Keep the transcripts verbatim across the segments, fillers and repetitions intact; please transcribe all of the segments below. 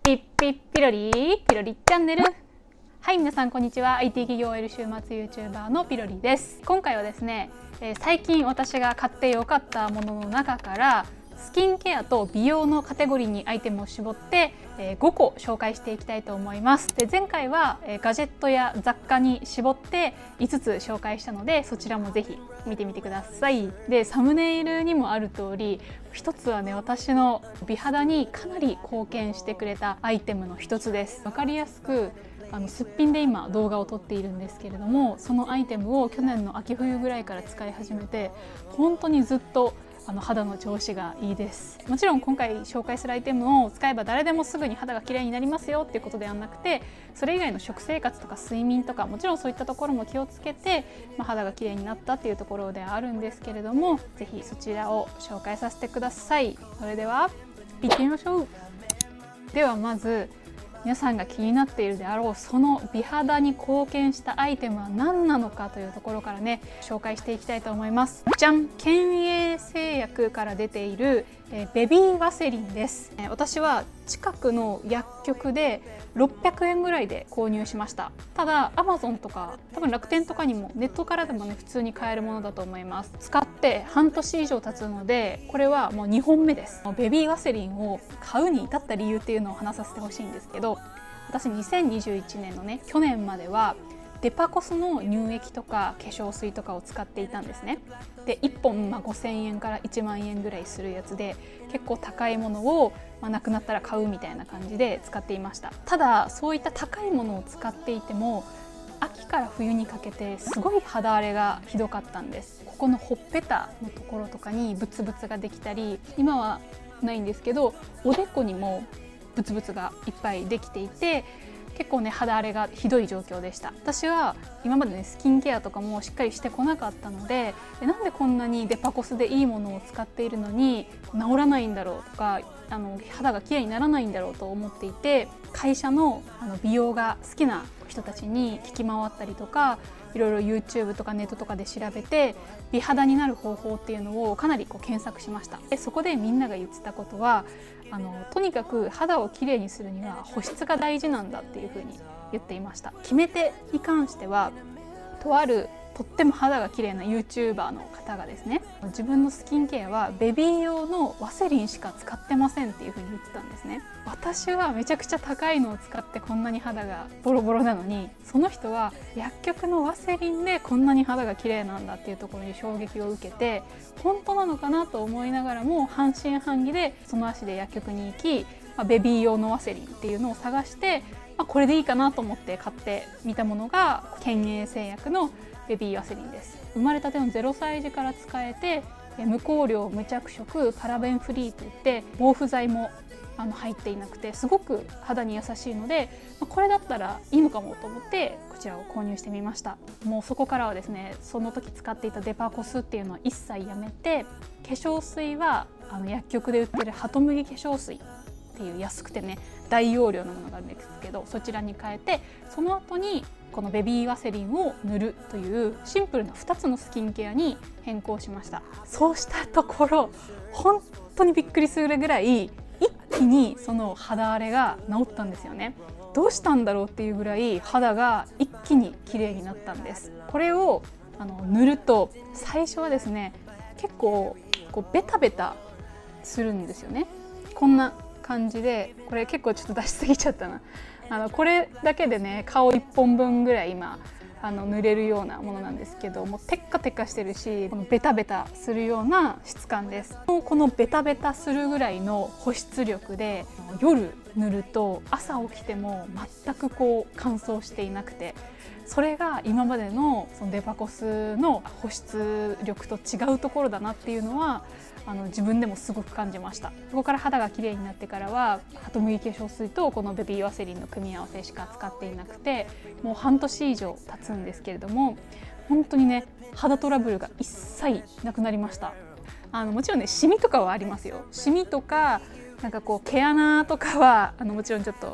ピッピッピロリーピロリチャンネル。はい、皆さんこんにちは。 アイティー 企業 オーエル 週末 YouTuber のピロリです。今回はですね、えー、最近私が買ってよかったものの中からスキンケアと美容のカテゴリーにアイテムを絞って、えー、ごこ紹介していきたいと思います。で、前回は、えー、ガジェットや雑貨に絞っていつつ紹介したので、そちらもぜひ見てみてください。で、サムネイルにもある通り、一つはね、私の美肌にかなり貢献してくれたアイテムの一つです。わかりやすくあのすっぴんで今動画を撮っているんですけれども、そのアイテムを去年の秋冬ぐらいから使い始めて、本当にずっとあの肌の調子がいいです。もちろん今回紹介するアイテムを使えば誰でもすぐに肌が綺麗になりますよっていうことではなくて、それ以外の食生活とか睡眠とか、もちろんそういったところも気をつけて、まあ、肌が綺麗になったっていうところではあるんですけれども、ぜひそちらを紹介させてください。それでは行ってみましょう。ではまず皆さんが気になっているであろうその美肌に貢献したアイテムは何なのかというところからね、紹介していきたいと思います。じゃん、健栄製薬から出ているえベビーワセリンです。私は近くの薬局でろっぴゃくえんぐらいで購入しました。ただ アマゾン とか多分楽天とかにもネットからでもね普通に買えるものだと思います。使って半年以上経つので、これはもうにほんめです。ベビーワセリンを買うに至った理由っていうのを話させてほしいんですけど、私にせんにじゅういちねんのね去年まではデパコスの乳液とか化粧水とかを使っていたんですね。でいっぽんまあごせんえんからいちまんえんぐらいするやつで、結構高いものを、まあ、なくなったら買うみたいな感じで使っていました。ただそういった高いものを使っていても、秋から冬にかけてすごい肌荒れがひどかったんです。ここのほっぺたのところとかにブツブツができたり、今はないんですけどおでこにもブツブツがいっぱいできていて、結構ね肌荒れがひどい状況でした。私は今までねスキンケアとかもしっかりしてこなかったので、なんでこんなにデパコスでいいものを使っているのに治らないんだろうとか、あの肌がきれいにならないんだろうと思っていて、会社のあの美容が好きな人たちに聞き回ったりとか、いろいろ YouTube とかネットとかで調べて美肌になる方法っていうのをかなりこう検索しました。でそこでみんなが言ってたことは、あのとにかく肌をきれいにするには保湿が大事なんだっていうふうに言っていました。決め手に関しては、とあるとっても肌が綺麗な YouTuber の方がですね、自分のスキンケアはベビー用のワセリンしか使ってませんっていうふうに言ってたんですね。私はめちゃくちゃ高いのを使ってこんなに肌がボロボロなのに、その人は薬局のワセリンでこんなに肌が綺麗なんだっていうところに衝撃を受けて、本当なのかなと思いながらも半信半疑でその足で薬局に行き、まあ、ベビー用のワセリンっていうのを探して、まあ、これでいいかなと思って買ってみたものが健栄製薬のベビーワセリンです。生まれたてのゼロさい児から使えて、無香料無着色パラベンフリーといって防腐剤もあの入っていなくて、すごく肌に優しいので、これだったらいいのかもと思ってこちらを購入してみました。もうそこからはですね、その時使っていたデパコスっていうのは一切やめて、化粧水はあの薬局で売ってるハトムギ化粧水っていう安くてね大容量のものがあるんですけど、そちらに変えて、その後にこのベビーワセリンを塗るというシンプルなふたつのスキンケアに変更しました。そうしたところ本当にびっくりするぐらい一気にその肌荒れが治ったんですよね。どうしたんだろうっていうぐらい肌が一気に綺麗になったんです。これをあの塗ると最初はですね、結構こうベタベタするんですよね。こんな感じで、これ結構ちょっと出しすぎちゃったな。あのこれだけでね顔いっぽんぶんぐらい今あの塗れるようなものなんですけど、もうテッカテカしてるし、このベタベタするような質感です。このベタベタするぐらいの保湿力で、夜塗ると朝起きても全くこう乾燥していなくて、それが今までのそのデパコスの保湿力と違うところだなっていうのはあの自分でもすごく感じました。そこから肌が綺麗になってからはハトムギ化粧水とこのベビーワセリンの組み合わせしか使っていなくて、もう半年以上経つんですけれども、本当にね肌トラブルが一切なくなりました。あのもちろんねシミとかはありますよ。シミとかなんかこう毛穴とかはあのもちろんちょっと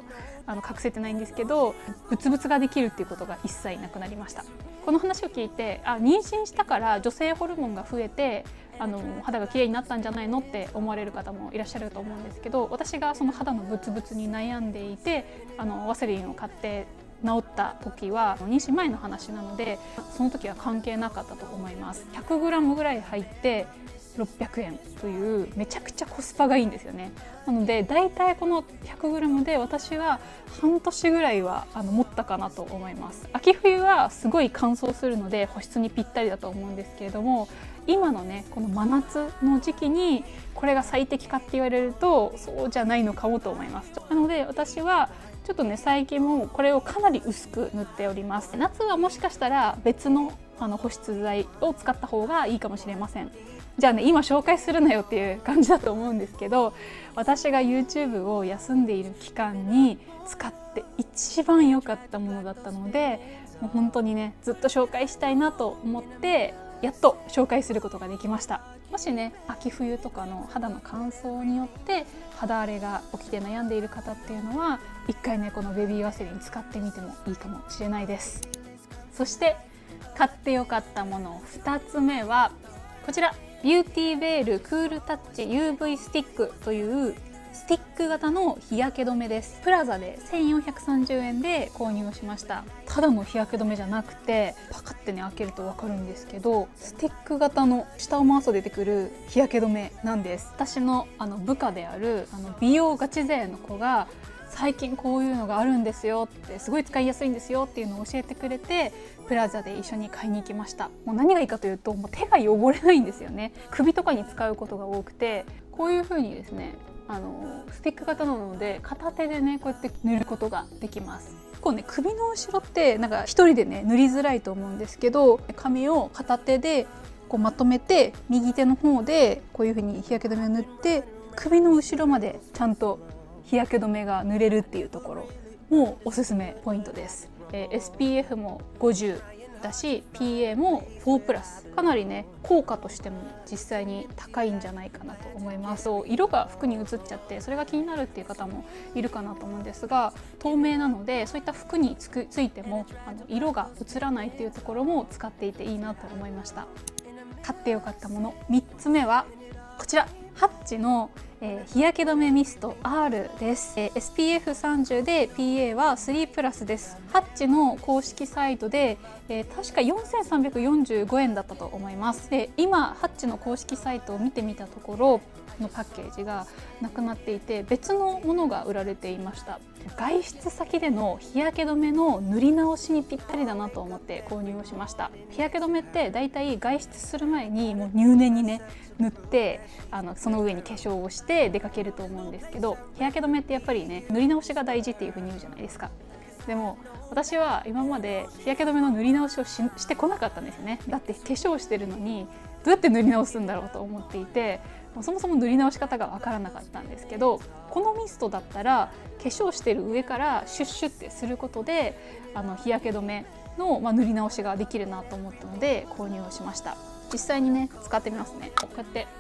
あの隠せてないんですけど、ブツブツができるっていうことが一切なくなりました。この話を聞いて、あ、妊娠したから女性ホルモンが増えてあの肌が綺麗になったんじゃないのって思われる方もいらっしゃると思うんですけど、私がその肌のブツブツに悩んでいて、あのワセリンを買って治った時は妊娠前の話なので、その時は関係なかったと思います。 ひゃくグラム ぐらい入ってろっぴゃくえんというめちゃくちゃコスパがいいんですよね。なのでだいたいこの ひゃくグラム で私は半年ぐらいはあの持ったかなと思います。秋冬はすごい乾燥するので保湿にぴったりだと思うんですけれども、今のねこの真夏の時期にこれが最適かって言われるとそうじゃないのかもと思います。なので私はちょっとね最近もこれをかなり薄く塗っております。夏はもしかしたら別のあの保湿剤を使った方がいいかもしれません。じゃあね今紹介するなよっていう感じだと思うんですけど、私が YouTube を休んでいる期間に使って一番良かったものだったので、もう本当にねずっと紹介したいなと思ってやっと紹介することができました。もしね秋冬とかの肌の乾燥によって肌荒れが起きて悩んでいる方っていうのは一回ねこのベビーワセリン使ってみてもいいかもしれないです。そして買ってよかったものふたつめはこちら、ビューティーベールクールタッチ ユーブイ スティックというスティック型の日焼け止めです。プラザでせんよんひゃくさんじゅうえんで購入をしました。ただの日焼け止めじゃなくて、パカってね開けると分かるんですけど、スティック型の下を回すと出てくる日焼け止めなんです。私のあの部下であるあの美容ガチ勢の子が最近こういうのがあるんですよって、すごい使いやすいんですよっていうのを教えてくれて、プラザで一緒に買いに行きました。もう何がいいかというと、もう手が汚れないんですよね。首とかに使うことが多くて、こういう風にですねあのスティック型なので片手でねこうやって塗ることができます。結構ね首の後ろってなんか一人でね塗りづらいと思うんですけど、髪を片手でこうまとめて右手の方でこういう風に日焼け止めを塗って首の後ろまでちゃんと日焼け止めが塗れるっていうところもおすすめポイントです。えー、エスピーエフ もごじゅうだし ピーエー もフォープラス、かなりね効果としても実際に高いんじゃないかなと思います。色が服に移っちゃってそれが気になるっていう方もいるかなと思うんですが、透明なのでそういった服につくついてもあの色が移らないっていうところも使っていていいなと思いました。買ってよかったものみっつめはこちら、ハッチの、えー、日焼け止めミスト アール です。えー、エスピーエフさんじゅう で ピーエー はスリープラスです。ハッチの公式サイトで、えー、確かよんせんさんびゃくよんじゅうごえんだったと思います。で、今ハッチの公式サイトを見てみたところのパッケージがなくなっていて、別のものが売られていました。外出先での日焼け止めの塗り直しにぴったりだなと思って購入をしました。日焼け止めってだいたい外出する前にもう入念にね塗ってあのその上に化粧をして出かけると思うんですけど、日焼け止めってやっぱりね塗り直しが大事っていう風に言うじゃないですか。でも私は今まで日焼け止めの塗り直しを し, してこなかったんですよね。だって化粧してるのにどうやって塗り直すんだろうと思っていて、そもそも塗り直し方が分からなかったんですけど、このミストだったら化粧してる上からシュッシュってすることであの日焼け止めの、まあ、塗り直しができるなと思ったので購入をしました。実際にね使ってみますね。こうやって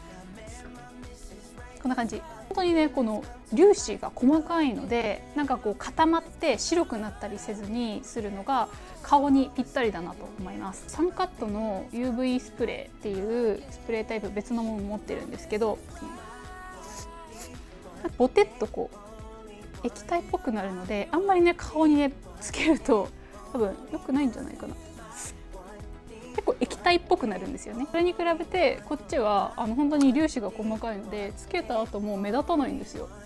こんな感じ。本当にねこの粒子が細かいので、なんかこう固まって白くなったりせずにするのが顔にぴったりだなと思います。サンカットの ユーブイ スプレーっていうスプレータイプ別のもの持ってるんですけど、ボテッとこう液体っぽくなるので、あんまりね顔にねつけると多分良くないんじゃないかな。結構液体っぽくなるんですよね。それに比べてこっちはあの本当に粒子が細かいので、つけた後も目立たないんですよ。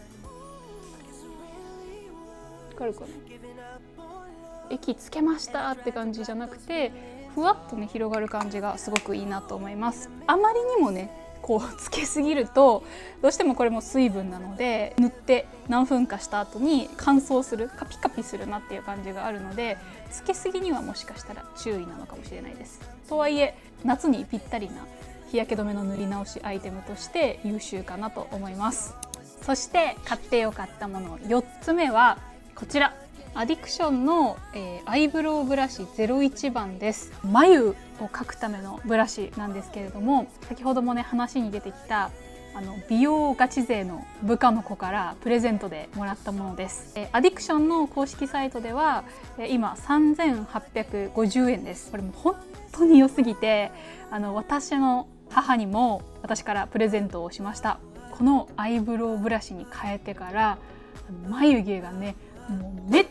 わかるかな。液つけましたって感じじゃなくて、ふわっとね広がる感じがすごくいいなと思います。あまりにもねこうつけすぎるとどうしてもこれも水分なので、塗って何分かした後に乾燥する、カピカピするなっていう感じがあるので、つけすぎにはもしかしたら注意なのかもしれないです。とはいえ夏にぴったりな日焼け止めの塗り直しアイテムとして優秀かなと思います。そして買ってよかったものよっつめはこちら、アディクションの、えー、アイブロウブラシゼロいちばんです。眉を描くためのブラシなんですけれども、先ほどもね話に出てきたあの美容ガチ勢の部下の子からプレゼントでもらったものです。えアディクションの公式サイトではえ今さんぜんはっぴゃくごじゅうえんです。これも本当に良すぎて、あの私の母にも私からプレゼントをしました。このアイブロウブラシに変えてから眉毛がね、もうめっ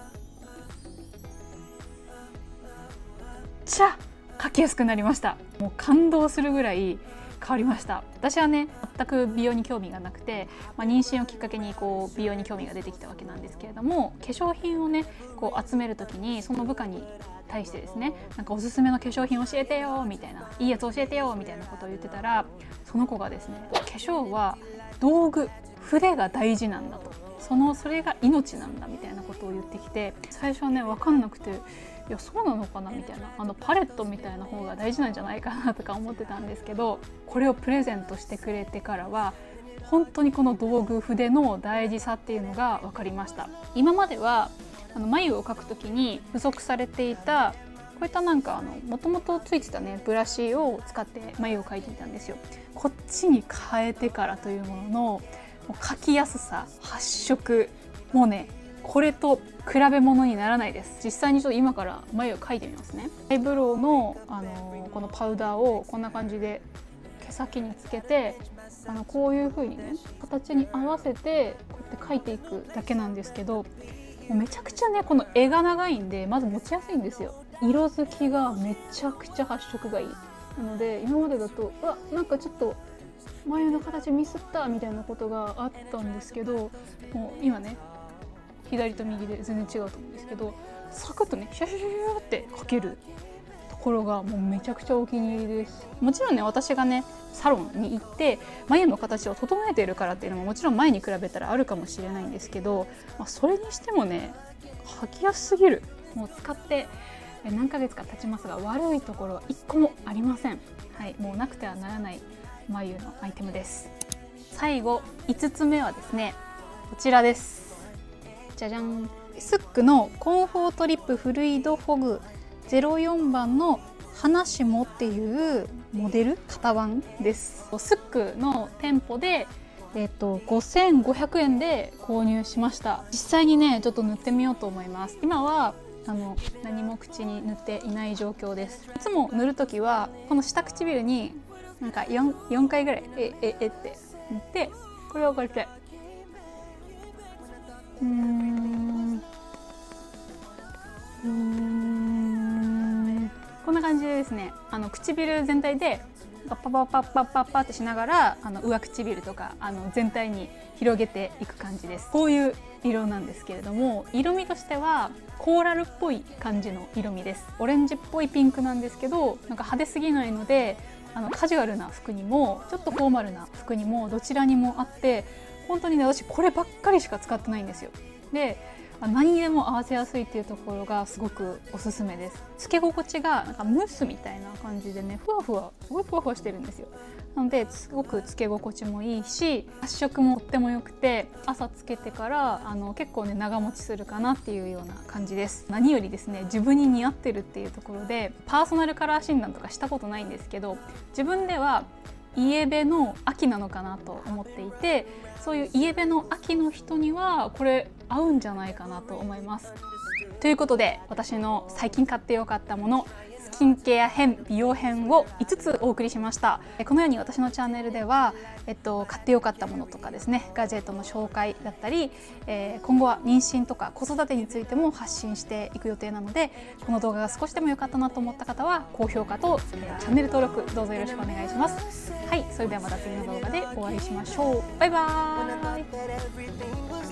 ちゃ描きやすくなりました。もう感動するぐらい変わりました。私はね、全く美容に興味がなくて、まあ、妊娠をきっかけにこう美容に興味が出てきたわけなんですけれども、化粧品をねこう集める時にその部下に対してですね、なんかおすすめの化粧品教えてよみたいな、いいやつ教えてよみたいなことを言ってたら、その子がですね、化粧は道具、筆が大事なんだと、そのそれが命なんだみたいなことを言ってきて、最初はね分かんなくて、いやそうなのかなみたいな、あのパレットみたいな方が大事なんじゃないかなとか思ってたんですけど、これをプレゼントしてくれてからは本当にこの道具、筆の大事さっていうのが分かりました。今まではあの眉を描くときに付属されていたこういったなんかもともとついてたねブラシを使って眉を描いていたんですよ。こっちに変えてからというもののもう描きやすさ、発色、もうねこれと比べ物にならないです。実際にちょっと今から眉を描いてみますね。アイブロウの、あのー、このパウダーをこんな感じで毛先につけて、あのこういう風にね形に合わせてこうやって描いていくだけなんですけど、もうめちゃくちゃねこの柄が長いんでまず持ちやすいんですよ。色づきがめちゃくちゃ発色がいい。なので今までだとうわなんかちょっと眉の形ミスったみたいなことがあったんですけど、もう今ね左と右で全然違うと思うんですけど、サクッとねシャシャシャシャって描けるところがもうめちゃくちゃお気に入りです。もちろんね私がねサロンに行って眉の形を整えているからっていうのももちろん前に比べたらあるかもしれないんですけど、まあ、それにしてもね描きやすすぎる。もう使って何ヶ月か経ちますが悪いところは一個もありません。はい、もうなくてはならない眉のアイテムです。最後いつつめはですねこちらです。じゃじゃん。スックのコンフォートリップフルイドフォグゼロよんばんの花しもっていうモデル型番です。スックの店舗でえっとごせんごひゃくえんで購入しました。実際にねちょっと塗ってみようと思います。今はあの何も口に塗っていない状況です。いつも塗るときはこの下唇になんか 4, よんかいぐらいえええって塗って、これをこうやってうーんうーんこんな感じでですね、あの唇全体でパッパッパッパッパッパってしながらあの上唇とかあの全体に広げていく感じです。こういう色なんですけれども、色味としてはコーラルっぽい感じの色味です。オレンジっぽいピンクなんですけど、なんか派手すぎないのであのカジュアルな服にもちょっとフォーマルな服にもどちらにもあって、本当にね私こればっかりしか使ってないんですよ。で何にでも合わせやすいっていうところがすごくおすすめです。つけ心地がなんかムースみたいな感じでね、ふわふわすごいふわふわしてるんですよ。なのですごくつけ心地もいいし、発色もとっても良くて、朝つけてからあの結構ね長持ちするかなっていうような感じです。何よりですね、自分に似合ってるっていうところでパーソナルカラー診断とかしたことないんですけど、自分ではイエベの秋なのかなと思っていて、そういうイエベの秋の人にはこれ合うんじゃないかなと思います。ということで私の最近買ってよかったもの、スキンケア編、美容編をいつつお送りしました。このように私のチャンネルでは、えっと、買ってよかったものとかですね、ガジェットの紹介だったり、えー、今後は妊娠とか子育てについても発信していく予定なので、この動画が少しでも良かったなと思った方は高評価と、えー、チャンネル登録どうぞよろしくお願いします。はい、それではまた次の動画でお会いしましょう。バイバーイ。